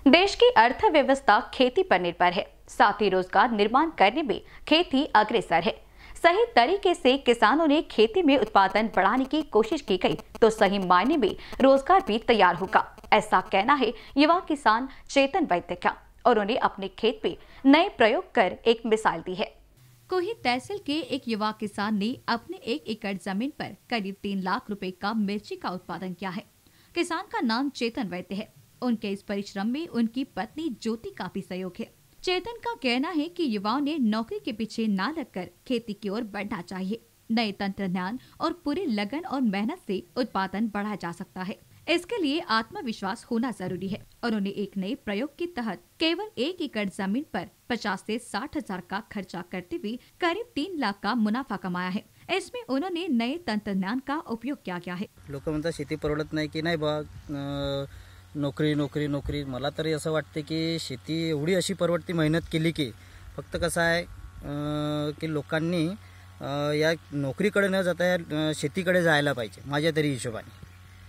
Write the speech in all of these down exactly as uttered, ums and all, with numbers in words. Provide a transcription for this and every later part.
देश की अर्थव्यवस्था खेती पर निर्भर है, साथ ही रोजगार निर्माण करने में खेती अग्रसर है। सही तरीके से किसानों ने खेती में उत्पादन बढ़ाने की कोशिश की गई तो सही मायने में रोजगार भी तैयार होगा, ऐसा कहना है युवा किसान चेतन वैद्य का। और उन्होंने अपने खेत में नए प्रयोग कर एक मिसाल दी है। कोही तहसील के एक युवा किसान ने अपने एक एकड़ जमीन पर करीब तीन लाख रुपए का मिर्ची का उत्पादन किया है। किसान का नाम चेतन वैद्य है। उनके इस परिश्रम में उनकी पत्नी ज्योति का भी सहयोग है। चेतन का कहना है कि युवाओं ने नौकरी के पीछे न लगकर खेती की ओर बढ़ना चाहिए। नए तंत्रज्ञान और पूरे लगन और मेहनत से उत्पादन बढ़ाया जा सकता है। इसके लिए आत्मविश्वास होना जरूरी है। उन्होंने एक नए प्रयोग के तहत केवल एक एकड़ जमीन पर पचास से साठ हजार का खर्चा करते हुए करीब तीन लाख का मुनाफा कमाया है। इसमें उन्होंने नए तंत्रज्ञान का उपयोग किया गया है। लोक म्हणतात शेती परवडत नाही की नाही बा नोकरी नोकरी नोकरी। मला तरी असं वाटते की शेती एवढी अशी परवडती मेहनत केली की फक्त कसं आहे की लोकांनी या नोकरीकडे न जाता या शेतीकडे जायला पाहिजे माझ्या तरी हिशोबाने।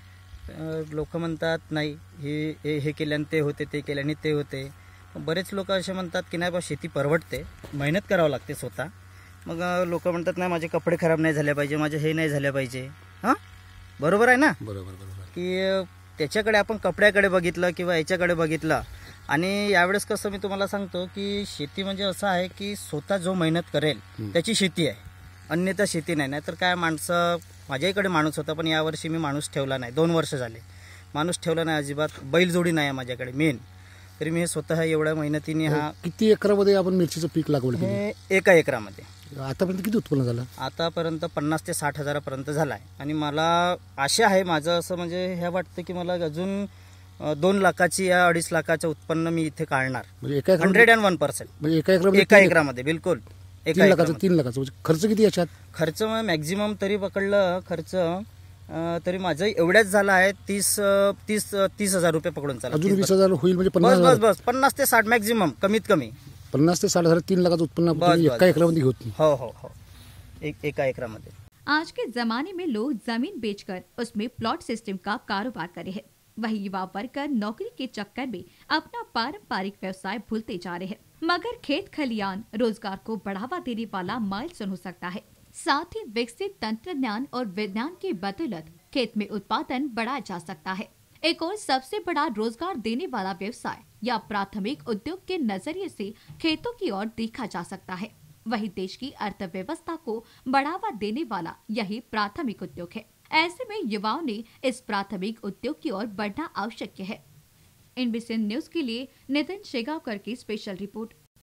लोक म्हणतात नाही हे हे केल्याने ते होते ते केल्याने ते होते। बरेच लोक असे म्हणतात की नाही बा शेती परवडते, मेहनत करावं लागते स्वतः। मग लोक म्हणतात नाही माझे कपडे खराब नाही झाले पाहिजे, माझे हे नाही झाले पाहिजे। हां बरोबर आहे ना? बरोबर बरोबर की त्याच्याकडे आपण कपड्याकडे बघितलं किंवा याच्याकडे बघितलं। आणि यावेळेस कसं मी तुम्हाला सांगतो की शेती म्हणजे असं आहे की स्वतः जो मेहनत करेल त्याची शेती आहे, अन्यथा शेती नाही। नाही तर काय माणसं माझ्याकडे माणूस होता पण यावर्षी मी माणूस ठेवला नाही, दोन वर्ष झाले माणूस ठेवला नाही अजिबात। बैलजोडी नाही माझ्याकडे मेन, तरी मी स्वतः एवढ्या मेहनतीने हा। किती एकरामध्ये आपण मिरचीचं पीक लागवड केली? एका एकरामध्ये आतापर्यंत किती उत्पन्न झालं? आतापर्यंत पन्नास ते साठ हजारापर्यंत झाला आहे। आणि मला आशा आहे माझं असं म्हणजे हे वाटतं की मला अजून दोन लाखाची या अडीच लाखाचं उत्पन्न मी इथे काढणार, म्हणजे हंड्रेड अँड वन पर्सेंट म्हणजे एका एकरामध्ये एका एकरामध्ये बिलकुल तीन लाखाचं तीन लाखाचं खर्च किती याच्यात? खर्च मॅक्झिमम तरी पकडलं खर्च तरी माझं एवढ्याच झाला आहे तीस तीस तीस हजार रुपये पकडून चालू। अजून वीस हजार होईल म्हणजे बस बस बस पन्नास ते साठ मॅक्झिमम, कमीत कमी पन्नास से साठ हजार तीन लाख उत्पन्न एका एकरामध्ये होत नाही। हो हो हो एक एका एकरामध्ये। आज के जमाने में लोग जमीन बेचकर उसमें प्लॉट सिस्टम का कारोबार करे हैं। वही युवा वर्ग नौकरी के चक्कर में अपना पारंपरिक व्यवसाय भूलते जा रहे हैं। मगर खेत खलियान रोजगार को बढ़ावा देने वाला माइलस्टोन हो सकता है। साथ ही विकसित तंत्रज्ञान और विज्ञान की बदौलत खेत में उत्पादन बढ़ाया जा सकता है। एक और सबसे बड़ा रोजगार देने वाला व्यवसाय या प्राथमिक उद्योग के नजरिए से खेतों की ओर देखा जा सकता है। वही देश की अर्थव्यवस्था को बढ़ावा देने वाला यही प्राथमिक उद्योग है। ऐसे में युवाओं ने इस प्राथमिक उद्योग की ओर बढ़ना आवश्यक है। एनबीसी न्यूज के लिए नितिन शेगावकर की स्पेशल रिपोर्ट।